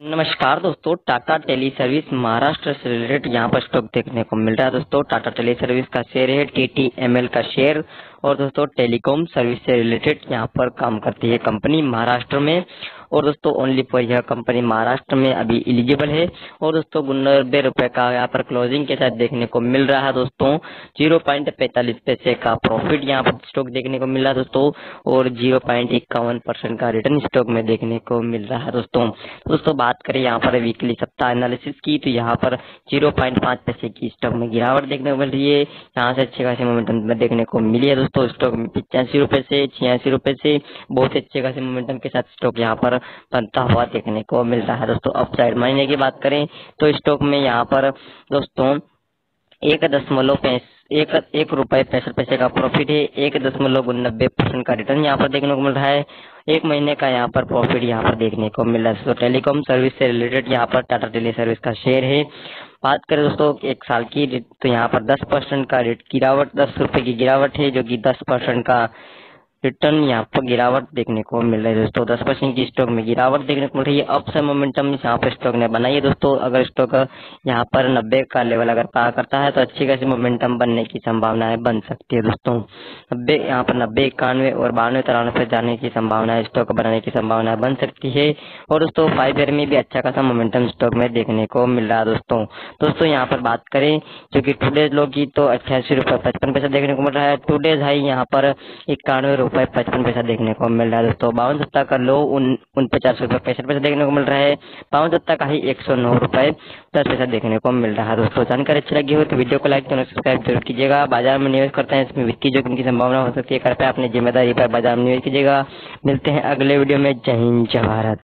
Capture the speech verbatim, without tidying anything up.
नमस्कार दोस्तों, Tata tele service Maharashtra से रिलेटेड यहाँ पर स्टॉक देखने को मिल रहा है। दोस्तों टाटा टेली सर्विस का शेयर है टी टी एम एल का शेयर, और दोस्तों टेलीकॉम सर्विस से रिलेटेड यहाँ पर काम करती है कंपनी महाराष्ट्र में। और दोस्तों ओनली फॉर यह कंपनी महाराष्ट्र में अभी एलिजिबल है। और दोस्तों नब्बे रुपए का यहाँ पर क्लोजिंग के साथ देखने को मिल रहा है। दोस्तों जीरो पॉइंट पैंतालीस पैसे का प्रॉफिट यहाँ पर स्टॉक देखने को मिल रहा है दोस्तों, और जीरो पॉइंट इक्यावन परसेंट का रिटर्न स्टॉक में देखने को मिल रहा है। दोस्तों दोस्तों बात करें यहाँ पर वीकली सप्ताह एनालिसिस की, तो यहाँ पर जीरो पॉइंट पाँच पैसे की स्टॉक में गिरावट देखने को मिल रही है। यहाँ से अच्छे खासे मोमेंटम में देखने को मिली है। दोस्तों स्टॉक में पिचासी रुपए से छियासी रुपए से बहुत अच्छे खासे मोमेंटम के साथ स्टॉक यहाँ पर बनता हुआ देखने को मिल रहा है। दोस्तों अपसाइड महीने की बात करें तो स्टॉक में यहाँ पर दोस्तों एक दशमलव पैंस एक एक रुपए पैंसठ पैसे का प्रॉफिट है। एक दशमलव नब्बे परसेंट का रिटर्न यहाँ पर देखने को मिल रहा है। एक महीने का यहाँ पर प्रॉफिट यहाँ पर देखने को मिल रहा है। तो टेलीकॉम सर्विस से रिलेटेड यहाँ पर टाटा टेली सर्विस का शेयर है। बात करें दोस्तों एक साल की, तो यहाँ पर दस परसेंट का रेट गिरावट दस रुपए की गिरावट है, जो कि दस परसेंट का रिटर्न यहाँ पर गिरावट देखने को मिल रही है। दोस्तों दस परसेंट की स्टॉक में गिरावट देखने को मिल रही है। अपसाइड मोमेंटम यहाँ पर स्टॉक ने बनाई है। दोस्तों अगर स्टॉक यहाँ पर नब्बे का लेवल अगर पार करता है तो अच्छी खासी मोमेंटम बनने की संभावनाएं बन सकती है। दोस्तों नब्बे यहाँ पर नब्बे इक्यानवे और बानवे तिरानवे पे जाने की संभावना स्टॉक बनाने की संभावना बन सकती है। और दोस्तों फाइव ईयर में भी अच्छा खासा मोमेंटम स्टॉक में देखने को मिल रहा है। दोस्तों दोस्तों यहाँ पर बात करें जो कि टू डेज लो की, तो अट्ठासी रुपए पचपन पैसा देखने को मिल रहा है। टू डेज हाई यहाँ पर इक्यानवे रुपए पचपन पैसा देखने को मिल रहा है। दोस्तों बावन सप्ताह का लो उन उनपचास रुपए पैंसठ पैसा देखने को मिल रहा है। बावन सप्ताह का ही एक सौ नौ रुपए दस पैसा देखने को मिल रहा है। दोस्तों जानकारी अच्छी लगी हो तो वीडियो को लाइक और सब्सक्राइब जरूर कीजिएगा। बाजार में निवेश करते हैं, इसमें वित्तीय जोखिम की संभावना हो सकती है, कृपया अपनी जिम्मेदारी पर बाजार में निवेश कीजिएगा। मिलते हैं अगले वीडियो में। जय हिंद जय भारत।